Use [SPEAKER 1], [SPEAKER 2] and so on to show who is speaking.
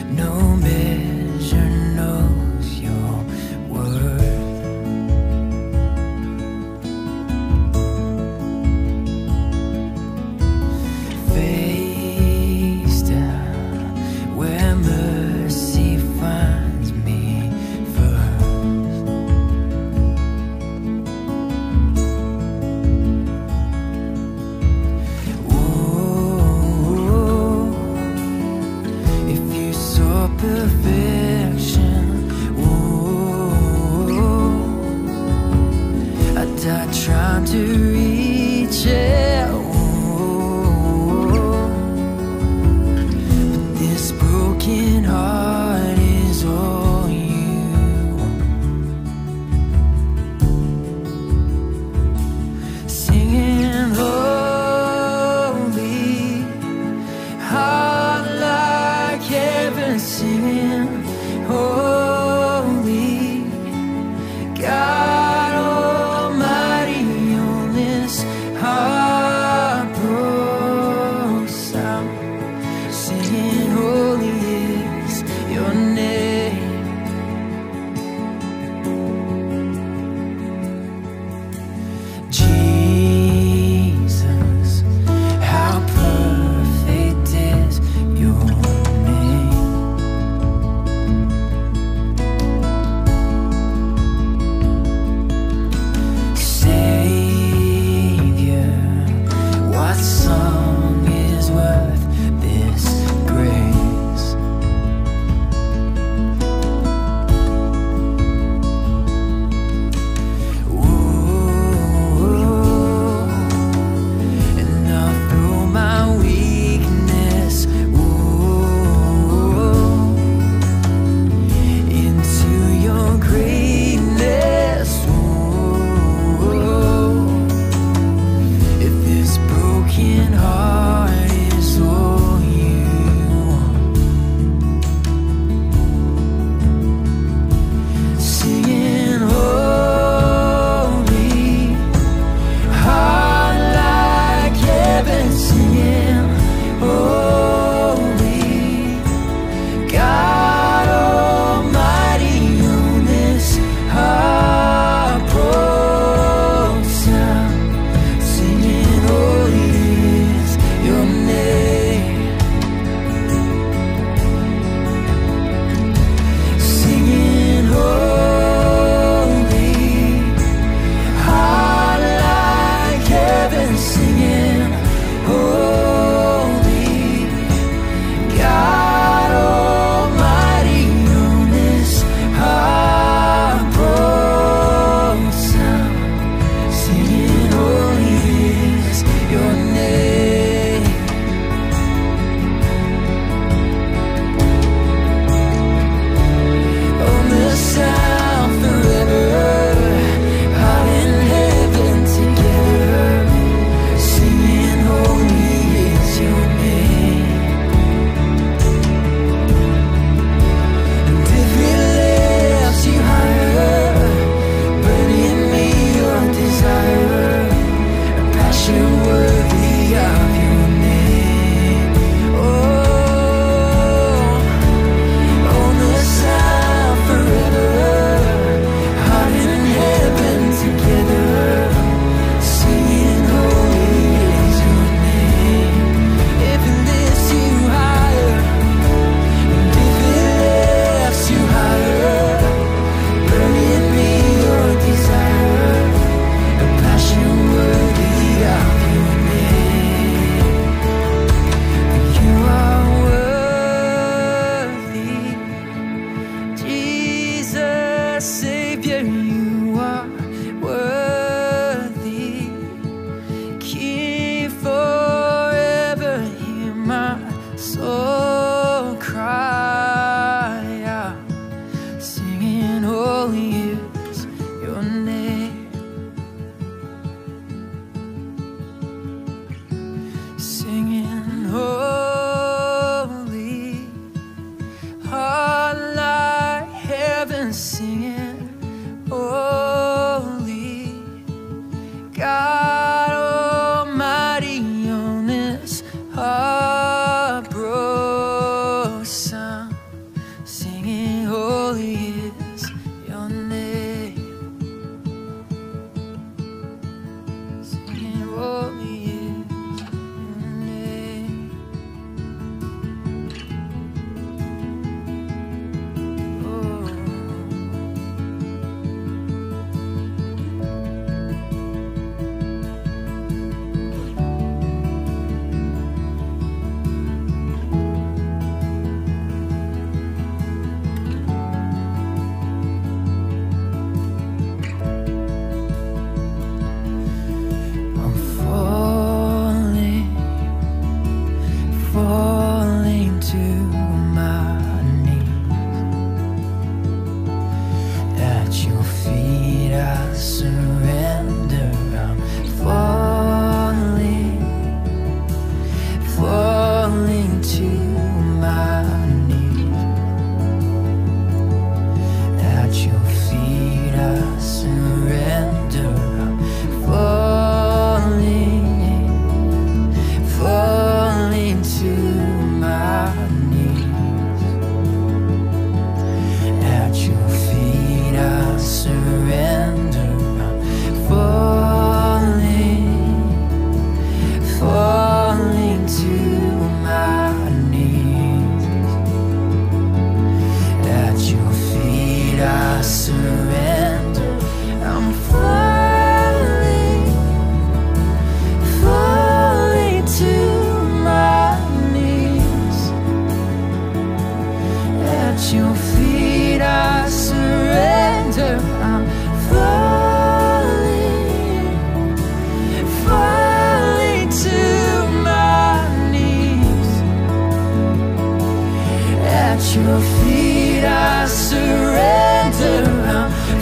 [SPEAKER 1] No measure knows your worth. Face down where mercy finds me first. Whoa, if you saw perfection, whoa, I died trying to reach it. Whoa, but this broken heart is all you want. Singing holy, heart like heaven, singing holy, God Almighty, on this heart broke sound. Singing holy is your name. Jesus, how perfect is your name. Savior, what song is worth this grace? Whoa, and now through my weakness, whoa, into your greatness, whoa, if this broken heart is all you want. Singing holy, heart like heaven, singing holy, God Almighty, on this heart broke sound. Singing holy is your name. Singing holy, heart like heaven, singing holy, God Almighty, on this heart broke sound. Singing holy is your name. On the sound forever, heart and heaven together. Singing holy is your name. And if it lifts you higher, burning me your desire, a passion worthy of your name. Oh, on the sound forever, heart and heaven together. Singing holy is your name. If it lifts you higher, and if it lifts you higher, burning me your desire, a passion worthy of your name. You are worthy, Jesus, Savior, you are worthy. King forever, hear my soul cry out. Singing holy is your name. Singing holy, heart like heaven, singing holy, God Almighty, on this heart broke sound. surrender. I'm falling, falling to my knees. At your feet I surrender. I'm falling, falling to my knees. At your feet I surrender. I'm